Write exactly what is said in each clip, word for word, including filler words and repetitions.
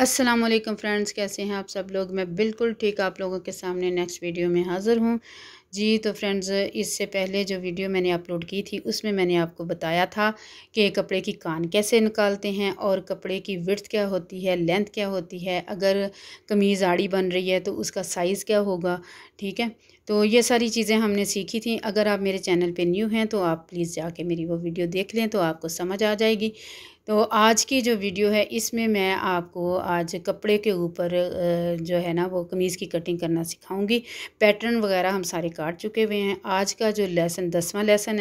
अस्सलाम वालेकुम फ्रेंड्स, कैसे हैं आप सब लोग। मैं बिल्कुल ठीक आप लोगों के सामने नेक्स्ट वीडियो में हाज़िर हूँ जी। तो फ्रेंड्स, इससे पहले जो वीडियो मैंने अपलोड की थी उसमें मैंने आपको बताया था कि कपड़े की कान कैसे निकालते हैं और कपड़े की विड्थ क्या होती है, लेंथ क्या होती है, अगर कमीज़ आड़ी बन रही है तो उसका साइज़ क्या होगा। ठीक है, तो ये सारी चीज़ें हमने सीखी थी। अगर आप मेरे चैनल पे न्यू हैं तो आप प्लीज़ जाके मेरी वो वीडियो देख लें तो आपको समझ आ जाएगी। तो आज की जो वीडियो है इसमें मैं आपको आज कपड़े के ऊपर जो है ना वो कमीज़ की कटिंग करना सिखाऊंगी। पैटर्न वगैरह हम सारे काट चुके हुए हैं। आज का जो लेसन दसवां लेसन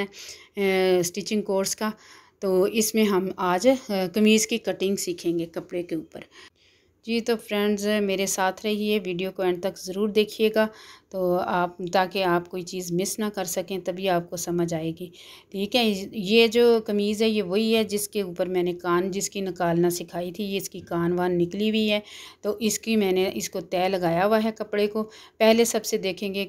है स्टिचिंग कोर्स का, तो इसमें हम आज कमीज़ की कटिंग सीखेंगे कपड़े के ऊपर जी। तो फ्रेंड्स, मेरे साथ रहिए, वीडियो को एंड तक ज़रूर देखिएगा तो आप ताकि आप कोई चीज़ मिस ना कर सकें, तभी आपको समझ आएगी। ठीक है, ये जो कमीज़ है ये वही है जिसके ऊपर मैंने कान जिसकी निकालना सिखाई थी। ये इसकी कान वान निकली हुई है तो इसकी मैंने इसको तय लगाया हुआ है कपड़े को। पहले सबसे देखेंगे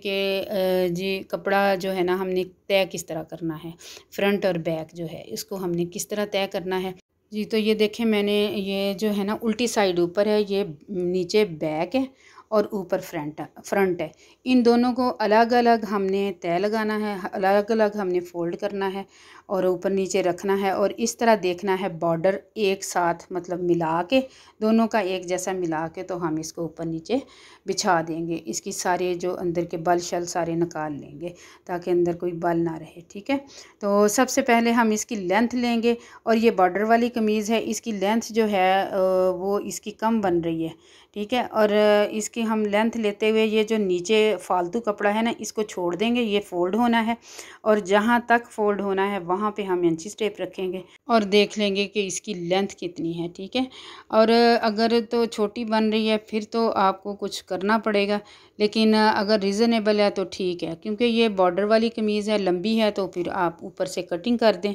कि जी कपड़ा जो है ना हमने तय किस तरह करना है। फ्रंट और बैक जो है इसको हमने किस तरह तय करना है जी। तो ये देखें, मैंने ये जो है ना उल्टी साइड ऊपर है, ये नीचे बैक है और ऊपर फ्रंट फ्रंट है। इन दोनों को अलग अलग हमने तय लगाना है, अलग अलग हमने फ़ोल्ड करना है और ऊपर नीचे रखना है और इस तरह देखना है बॉर्डर एक साथ, मतलब मिला के दोनों का एक जैसा मिला के तो हम इसको ऊपर नीचे बिछा देंगे। इसकी सारे जो अंदर के बल शल सारे निकाल लेंगे ताकि अंदर कोई बल ना रहे। ठीक है, तो सबसे पहले हम इसकी लेंथ लेंगे और ये बॉर्डर वाली कमीज़ है, इसकी लेंथ जो है वो इसकी कम बन रही है। ठीक है, और इसकी हम लेंथ लेते हुए ये जो नीचे फालतू कपड़ा है ना इसको छोड़ देंगे। ये फ़ोल्ड होना है और जहाँ तक फ़ोल्ड होना है वहाँ पे हम इंची टेप रखेंगे और देख लेंगे कि इसकी लेंथ कितनी है। ठीक है, और अगर तो छोटी बन रही है फिर तो आपको कुछ करना पड़ेगा, लेकिन अगर रीज़नेबल है तो ठीक है। क्योंकि ये बॉर्डर वाली कमीज़ है, लंबी है, तो फिर आप ऊपर से कटिंग कर दें।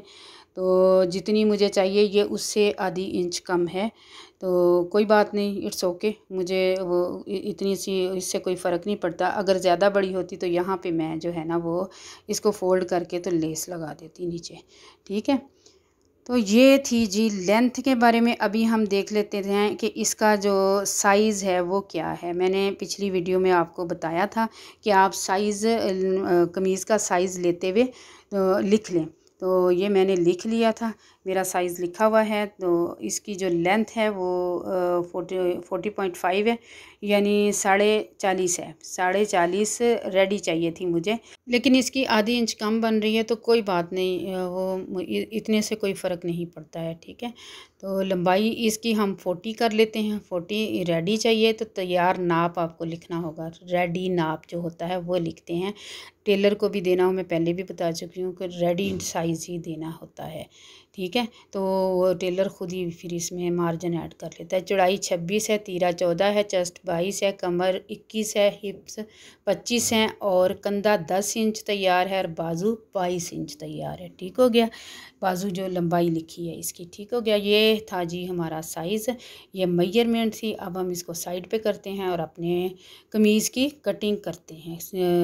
तो जितनी मुझे चाहिए ये उससे आधी इंच कम है, तो कोई बात नहीं, इट्स ओके। मुझे वो इतनी सी इससे कोई फ़र्क नहीं पड़ता। अगर ज़्यादा बड़ी होती तो यहाँ पे मैं जो है ना वो इसको फ़ोल्ड करके तो लेस लगा देती नीचे। ठीक है, तो ये थी जी लेंथ के बारे में। अभी हम देख लेते हैं कि इसका जो साइज़ है वो क्या है। मैंने पिछली वीडियो में आपको बताया था कि आप साइज़ कमीज़ का साइज़ लेते हुए तो लिख लें, तो ये मैंने लिख लिया था, मेरा साइज़ लिखा हुआ है। तो इसकी जो लेंथ है वो फोर्टी फोर्टी पॉइंट फाइव है, यानी साढ़े चालीस है। साढ़े चालीस रेडी चाहिए थी मुझे, लेकिन इसकी आधी इंच कम बन रही है तो कोई बात नहीं, वो इतने से कोई फ़र्क नहीं पड़ता है। ठीक है, तो लंबाई इसकी हम फोर्टी कर लेते हैं। फोर्टी रेडी चाहिए तो तैयार नाप आपको लिखना होगा। रेडी नाप जो होता है वो लिखते हैं। टेलर को भी देना हो, मैं पहले भी बता चुकी हूँ कि रेडी साइज़ ही देना होता है। ठीक है, तो टेलर खुद ही फिर इसमें मार्जिन ऐड कर लेता है। चौड़ाई छब्बीस है, तीरा चौदह है, चेस्ट बाईस है, कमर इक्कीस है, हिप्स पच्चीस हैं और कंधा दस इंच तैयार है और बाजू बाईस इंच तैयार है। ठीक हो गया, बाजू जो लंबाई लिखी है इसकी। ठीक हो गया, ये था जी हमारा साइज़, ये मेजरमेंट थी। अब हम इसको साइड पे करते हैं और अपने कमीज़ की कटिंग करते हैं।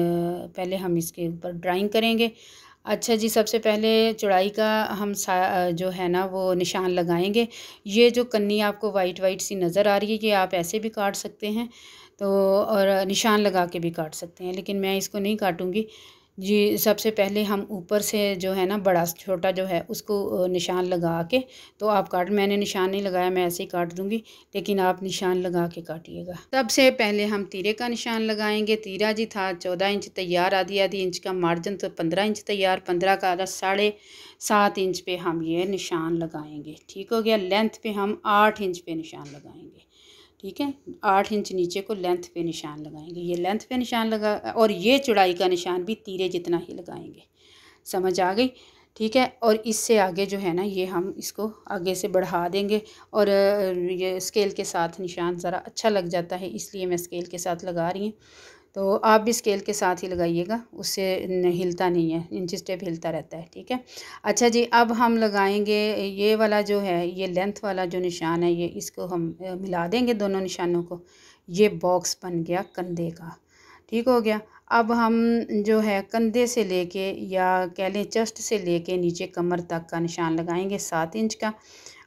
पहले हम इसके ऊपर ड्राइंग करेंगे। अच्छा जी, सबसे पहले चौड़ाई का हम जो है ना वो निशान लगाएंगे। ये जो कन्नी आपको वाइट वाइट सी नज़र आ रही है ये आप ऐसे भी काट सकते हैं, तो और निशान लगा के भी काट सकते हैं, लेकिन मैं इसको नहीं काटूंगी जी। सबसे पहले हम ऊपर से जो है ना बड़ा छोटा जो है उसको निशान लगा के तो आप काट, मैंने निशान नहीं लगाया, मैं ऐसे ही काट दूंगी, लेकिन आप निशान लगा के काटिएगा। सबसे पहले हम तीरे का निशान लगाएंगे। तीरा जी था चौदह इंच तैयार, आधी आधी इंच का मार्जिन तो पंद्रह इंच तैयार, पंद्रह का आधा साढ़े सात इंच पे हम ये निशान लगाएंगे। ठीक हो गया, लेंथ पे हम आठ इंच पे निशान लगाएंगे। ठीक है, आठ इंच नीचे को लेंथ पे निशान लगाएंगे। ये लेंथ पे निशान लगा और ये चौड़ाई का निशान भी तीरे जितना ही लगाएंगे। समझ आ गई? ठीक है, और इससे आगे जो है ना ये हम इसको आगे से बढ़ा देंगे और ये स्केल के साथ निशान ज़रा अच्छा लग जाता है, इसलिए मैं स्केल के साथ लगा रही हूँ। तो आप भी स्केल के साथ ही लगाइएगा, उससे हिलता नहीं है, इंची टेप हिलता रहता है। ठीक है, अच्छा जी, अब हम लगाएंगे ये वाला जो है, ये लेंथ वाला जो निशान है, ये इसको हम मिला देंगे दोनों निशानों को। ये बॉक्स बन गया कंधे का। ठीक हो गया, अब हम जो है कंधे से लेके या कह लें चेस्ट से लेके नीचे कमर तक का निशान लगाएंगे सात इंच का,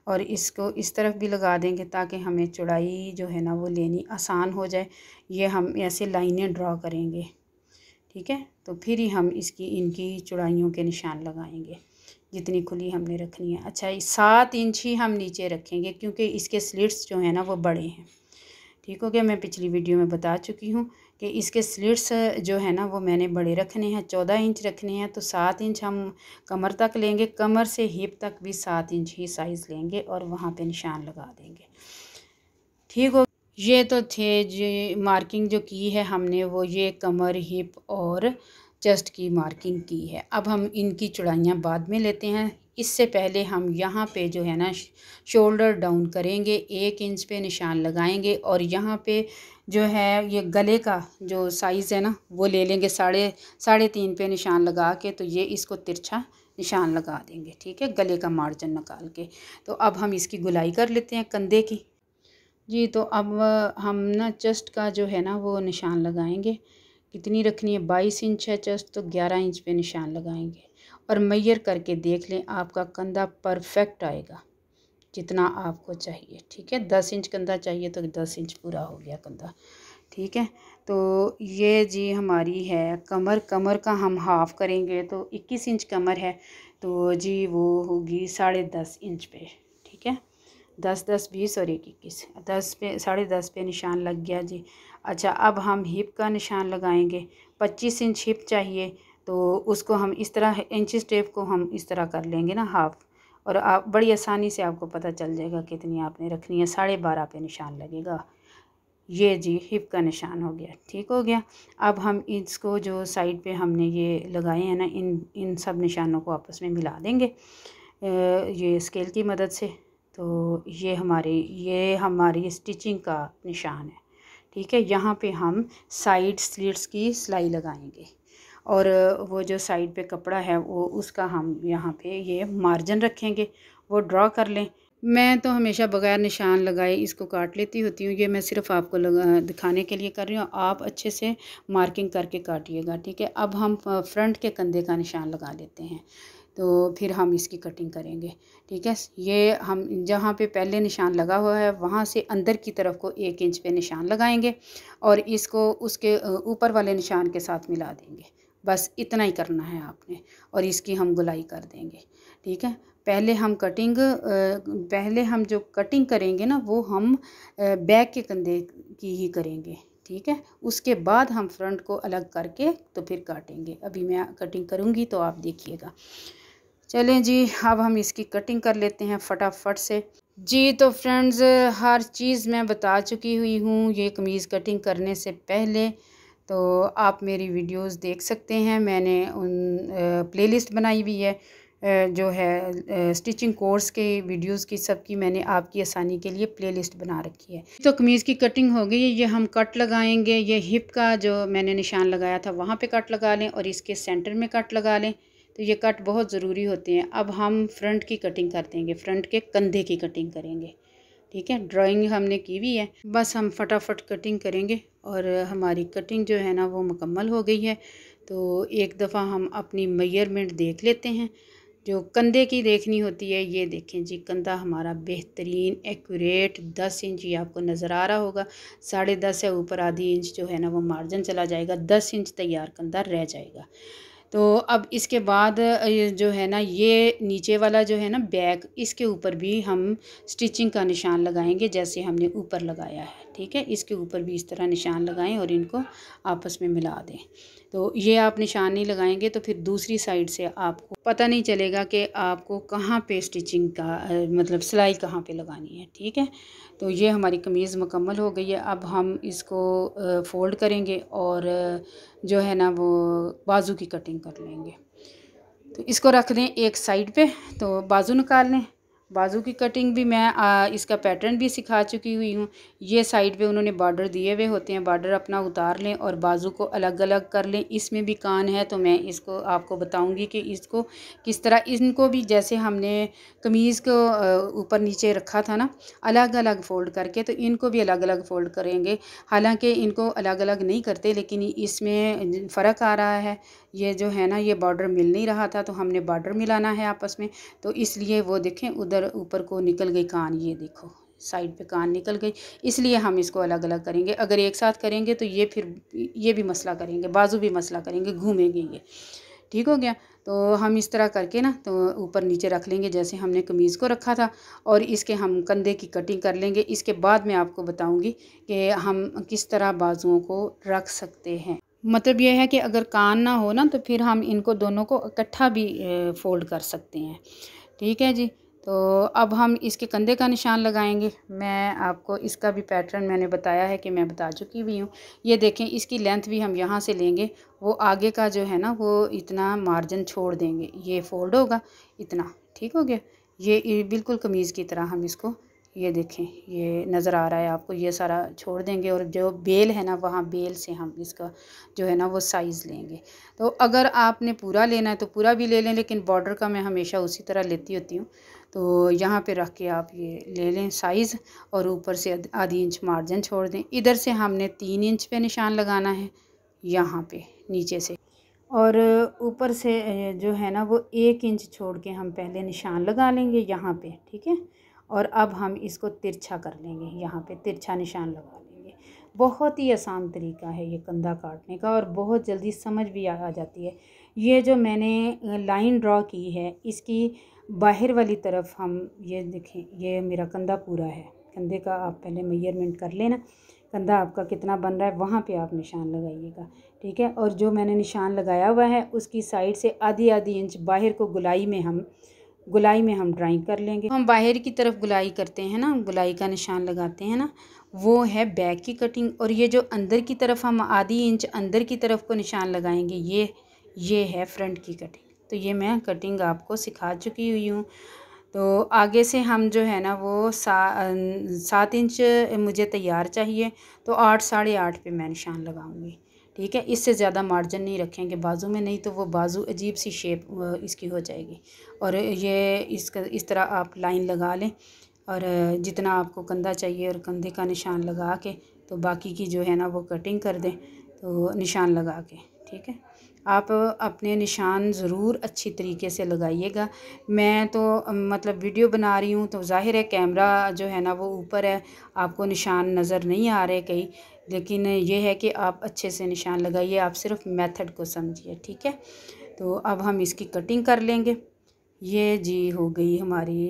और इसको इस तरफ भी लगा देंगे ताकि हमें चौड़ाई जो है ना वो लेनी आसान हो जाए। ये हम ऐसे लाइनें ड्रॉ करेंगे, ठीक है। तो फिर ही हम इसकी इनकी चौड़ाइयों के निशान लगाएंगे जितनी खुली हमने रखनी है। अच्छा, सात इंच ही हम नीचे रखेंगे क्योंकि इसके स्लिट्स जो है ना वो बड़े हैं, ठीक हो गया। मैं पिछली वीडियो में बता चुकी हूँ कि इसके स्लिट्स जो है ना वो मैंने बड़े रखने हैं, चौदह इंच रखने हैं। तो सात इंच हम कमर तक लेंगे, कमर से हिप तक भी सात इंच ही साइज़ लेंगे और वहाँ पे निशान लगा देंगे, ठीक हो। ये तो थे जो मार्किंग जो की है हमने वो ये कमर, हिप और चेस्ट की मार्किंग की है। अब हम इनकी चौड़ाइयाँ बाद में लेते हैं। इससे पहले हम यहाँ पे जो है ना शोल्डर डाउन करेंगे, एक इंच पे निशान लगाएंगे और यहाँ पे जो है ये गले का जो साइज़ है ना वो ले लेंगे, साढ़े साढ़े तीन पे निशान लगा के। तो ये इसको तिरछा निशान लगा देंगे, ठीक है, गले का मार्जिन निकाल के। तो अब हम इसकी गुलाई कर लेते हैं कंधे की जी। तो अब हम ना चेस्ट का जो है ना वो निशान लगाएंगे। कितनी रखनी है, बाईस इंच है चेस्ट, तो ग्यारह इंच पे निशान लगाएंगे और मैयर करके देख लें, आपका कंधा परफेक्ट आएगा जितना आपको चाहिए, ठीक है। दस इंच कंधा चाहिए तो दस इंच पूरा हो गया कंधा, ठीक है। तो ये जी हमारी है कमर। कमर का हम हाफ़ करेंगे तो इक्कीस इंच कमर है, तो जी वो होगी साढ़े दस इंच पे, ठीक है। दस दस बीस और एक इक्कीस, दस पे साढ़े दस पे निशान लग गया जी। अच्छा, अब हम हिप का निशान लगाएंगे। पच्चीस इंच हिप चाहिए तो उसको हम इस तरह इंच टेप को हम इस तरह कर लेंगे ना हाफ़, और आप बड़ी आसानी से आपको पता चल जाएगा कितनी आपने रखनी है। साढ़े बारह पे निशान लगेगा। ये जी हिप का निशान हो गया, ठीक हो गया। अब हम इसको जो साइड पे हमने ये लगाए हैं ना, इन इन सब निशानों को आपस में मिला देंगे ये स्केल की मदद से। तो ये हमारी ये हमारी स्टिचिंग का निशान है, ठीक है। यहाँ पे हम साइड स्लिट्स की सिलाई लगाएंगे और वो जो साइड पे कपड़ा है वो उसका हम यहाँ पे ये मार्जिन रखेंगे, वो ड्रॉ कर लें। मैं तो हमेशा बगैर निशान लगाए इसको काट लेती होती हूँ, ये मैं सिर्फ आपको लगा दिखाने के लिए कर रही हूँ। आप अच्छे से मार्किंग करके काटिएगा, ठीक है। अब हम फ्रंट के कंधे का निशान लगा लेते हैं, तो फिर हम इसकी कटिंग करेंगे, ठीक है। ये हम जहाँ पे पहले निशान लगा हुआ है वहाँ से अंदर की तरफ को एक इंच पे निशान लगाएंगे और इसको उसके ऊपर वाले निशान के साथ मिला देंगे। बस इतना ही करना है आपने और इसकी हम गुलाई कर देंगे, ठीक है। पहले हम कटिंग पहले हम जो कटिंग करेंगे ना वो हम बैक के कंधे की ही करेंगे, ठीक है। उसके बाद हम फ्रंट को अलग करके तो फिर काटेंगे। अभी मैं कटिंग करूँगी तो आप देखिएगा। चलें जी, अब हम इसकी कटिंग कर लेते हैं फटाफट से जी। तो फ्रेंड्स, हर चीज़ मैं बता चुकी हुई हूँ ये कमीज़ कटिंग करने से पहले, तो आप मेरी वीडियोस देख सकते हैं। मैंने उन प्लेलिस्ट बनाई हुई है जो है स्टिचिंग कोर्स के वीडियोस की, सबकी मैंने आपकी आसानी के लिए प्लेलिस्ट बना रखी है। तो कमीज़ की कटिंग हो गई है, ये हम कट लगाएंगे। ये हिप का जो मैंने निशान लगाया था वहाँ पे कट लगा लें और इसके सेंटर में कट लगा लें। तो ये कट बहुत ज़रूरी होते हैं। अब हम फ्रंट की कटिंग कर देंगे, फ्रंट के कंधे की कटिंग करेंगे, ठीक है। ड्राइंग हमने की हुई है, बस हम फटाफट कटिंग करेंगे और हमारी कटिंग जो है ना वो मुकम्मल हो गई है। तो एक दफ़ा हम अपनी मेजरमेंट देख लेते हैं जो कंधे की देखनी होती है। ये देखें जी, कंधा हमारा बेहतरीन एक्यूरेट दस इंच ही आपको नज़र आ रहा होगा। साढ़े दस है, ऊपर आधी इंच जो है ना वो मार्जिन चला जाएगा, दस इंच तैयार कंधा रह जाएगा। तो अब इसके बाद जो है ना ये नीचे वाला जो है ना बैक, इसके ऊपर भी हम स्टिचिंग का निशान लगाएंगे जैसे हमने ऊपर लगाया है, ठीक है। इसके ऊपर भी इस तरह निशान लगाएं और इनको आपस में मिला दें। तो ये आप निशान नहीं लगाएंगे तो फिर दूसरी साइड से आपको पता नहीं चलेगा कि आपको कहाँ पे स्टिचिंग का मतलब सिलाई कहाँ पे लगानी है, ठीक है। तो ये हमारी कमीज़ मुकम्मल हो गई है। अब हम इसको फ़ोल्ड करेंगे और जो है ना वो बाजू की कटिंग कर लेंगे। तो इसको रख दें एक साइड पे, तो बाजू निकाल लें। बाजू की कटिंग भी मैं आ, इसका पैटर्न भी सिखा चुकी हुई हूँ। ये साइड पे उन्होंने बॉर्डर दिए हुए होते हैं, बॉर्डर अपना उतार लें और बाजू को अलग अलग कर लें। इसमें भी कान है तो मैं इसको आपको बताऊंगी कि इसको किस तरह, इनको भी जैसे हमने कमीज़ को ऊपर नीचे रखा था ना अलग अलग फ़ोल्ड करके, तो इनको भी अलग अलग फ़ोल्ड करेंगे। हालांकि इनको अलग अलग नहीं करते लेकिन इसमें फ़र्क आ रहा है। ये जो है ना ये बॉर्डर मिल नहीं रहा था तो हमने बॉर्डर मिलाना है आपस में, तो इसलिए वो देखें उधर इधर ऊपर को निकल गई कान, ये देखो साइड पे कान निकल गई, इसलिए हम इसको अलग अलग करेंगे। अगर एक साथ करेंगे तो ये फिर ये भी मसला करेंगे, बाजू भी मसला करेंगे, घूमेंगे ये। ठीक हो गया। तो हम इस तरह करके ना तो ऊपर नीचे रख लेंगे जैसे हमने कमीज़ को रखा था, और इसके हम कंधे की कटिंग कर लेंगे। इसके बाद मैं आपको बताऊंगी कि हम किस तरह बाजुओं को रख सकते हैं। मतलब यह है कि अगर कान ना हो ना तो फिर हम इनको दोनों को इकट्ठा भी फ़ोल्ड कर सकते हैं। ठीक है जी। तो अब हम इसके कंधे का निशान लगाएंगे। मैं आपको इसका भी पैटर्न मैंने बताया है कि मैं बता चुकी भी हूँ। ये देखें, इसकी लेंथ भी हम यहाँ से लेंगे, वो आगे का जो है ना वो इतना मार्जिन छोड़ देंगे, ये फोल्ड होगा इतना। ठीक हो गया। ये बिल्कुल कमीज़ की तरह हम इसको, ये देखें ये नज़र आ रहा है आपको, ये सारा छोड़ देंगे, और जो बेल है ना वहाँ बेल से हम इसका जो है ना वो साइज़ लेंगे। तो अगर आपने पूरा लेना है तो पूरा भी ले लें, लेकिन बॉर्डर का मैं हमेशा उसी तरह लेती होती हूँ। तो यहाँ पे रख के आप ये ले लें साइज़, और ऊपर से आधी इंच मार्जिन छोड़ दें। इधर से हमने तीन इंच पे निशान लगाना है यहाँ पे नीचे से, और ऊपर से जो है ना वो एक इंच छोड़ के हम पहले निशान लगा लेंगे यहाँ पे। ठीक है। और अब हम इसको तिरछा कर लेंगे, यहाँ पे तिरछा निशान लगा लेंगे। बहुत ही आसान तरीका है ये कंधा काटने का, और बहुत जल्दी समझ भी आ जाती है। ये जो मैंने लाइन ड्रॉ की है इसकी बाहर वाली तरफ हम, ये देखें ये मेरा कंधा पूरा है। कंधे का आप पहले मेजरमेंट कर लेना, कंधा आपका कितना बन रहा है वहाँ पे आप निशान लगाइएगा। ठीक है। और जो मैंने निशान लगाया हुआ है उसकी साइड से आधी आधी इंच बाहर को गुलाई में हम गुलाई में हम ड्राइंग कर लेंगे। हम बाहर की तरफ गुलाई करते हैं ना, गुलाई का निशान लगाते हैं ना, वो है बैक की कटिंग। और ये जो अंदर की तरफ हम आधी इंच अंदर की तरफ को निशान लगाएंगे, ये ये है फ्रंट की कटिंग। तो ये मैं कटिंग आपको सिखा चुकी हुई हूँ। तो आगे से हम जो है ना वो सा सात इंच मुझे तैयार चाहिए, तो आठ साढ़े आठ पे मैं निशान लगाऊंगी। ठीक है। इससे ज़्यादा मार्जिन नहीं रखेंगे बाजू में, नहीं तो वो बाजू अजीब सी शेप इसकी हो जाएगी। और ये इसका इस तरह आप लाइन लगा लें, और जितना आपको कंधा चाहिए और कंधे का निशान लगा के तो बाकी की जो है ना वो कटिंग कर दें, तो निशान लगा के। ठीक है। आप अपने निशान ज़रूर अच्छी तरीके से लगाइएगा। मैं तो मतलब वीडियो बना रही हूँ तो जाहिर है कैमरा जो है ना वो ऊपर है, आपको निशान नज़र नहीं आ रहे कहीं, लेकिन ये है कि आप अच्छे से निशान लगाइए, आप सिर्फ मेथड को समझिए। ठीक है। तो अब हम इसकी कटिंग कर लेंगे। ये जी हो गई हमारी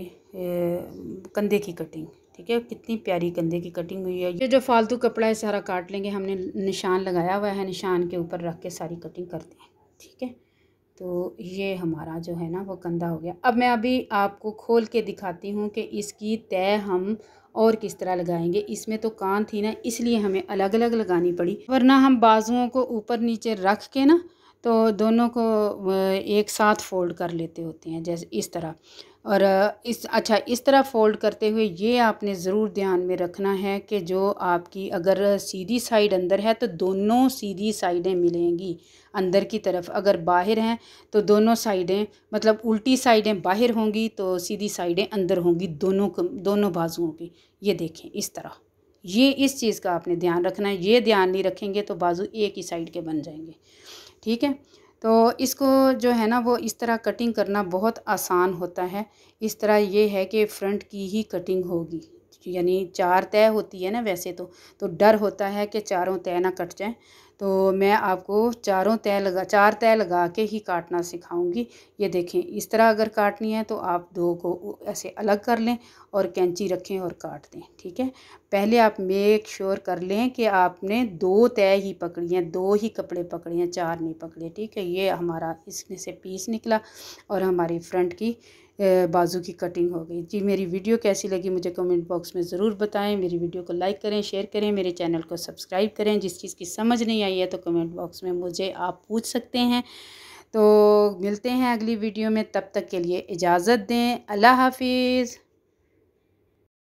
कंधे की कटिंग। ठीक है। कितनी प्यारी कंधे की कटिंग हुई है। ये जो फालतू कपड़ा है सारा काट लेंगे, हमने निशान लगाया हुआ है, निशान के ऊपर रख के सारी कटिंग करते हैं। ठीक है। तो ये हमारा जो है ना वो कंधा हो गया। अब मैं अभी आपको खोल के दिखाती हूँ कि इसकी तय हम और किस तरह लगाएंगे। इसमें तो कान थी ना, इसलिए हमें अलग अलग लगानी पड़ी, वरना हम बाजुओं को ऊपर नीचे रख के ना तो दोनों को एक साथ फोल्ड कर लेते होते हैं, जैसे इस तरह। और इस अच्छा इस तरह फ़ोल्ड करते हुए ये आपने ज़रूर ध्यान में रखना है कि जो आपकी अगर सीधी साइड अंदर है तो दोनों सीधी साइडें मिलेंगी अंदर की तरफ, अगर बाहर हैं तो दोनों साइडें मतलब उल्टी साइडें बाहर होंगी तो सीधी साइडें अंदर होंगी, दोनों दोनों बाजुओं की। ये देखें इस तरह, ये इस चीज़ का आपने ध्यान रखना है। ये ध्यान नहीं रखेंगे तो बाजू एक ही साइड के बन जाएंगे। ठीक है। तो इसको जो है ना वो इस तरह कटिंग करना बहुत आसान होता है। इस तरह ये है कि फ्रंट की ही कटिंग होगी, यानी चार तय होती है ना वैसे तो तो डर होता है कि चारों तय ना कट जाएं, तो मैं आपको चारों तय लगा चार तय लगा के ही काटना सिखाऊंगी। ये देखें इस तरह अगर काटनी है तो आप दो को ऐसे अलग कर लें और कैंची रखें और काट दें। ठीक है। पहले आप मेक श्योर कर लें कि आपने दो तय ही पकड़ी हैं, दो ही कपड़े पकड़े हैं, चार नहीं पकड़े। ठीक है। ये हमारा इसमें से पीस निकला और हमारी फ्रंट की बाजू की कटिंग हो गई। जी मेरी वीडियो कैसी लगी मुझे कमेंट बॉक्स में ज़रूर बताएं। मेरी वीडियो को लाइक करें, शेयर करें, मेरे चैनल को सब्सक्राइब करें। जिस चीज़ की समझ नहीं आई है तो कमेंट बॉक्स में मुझे आप पूछ सकते हैं। तो मिलते हैं अगली वीडियो में, तब तक के लिए इजाज़त दें। अल्लाह हाफिज़।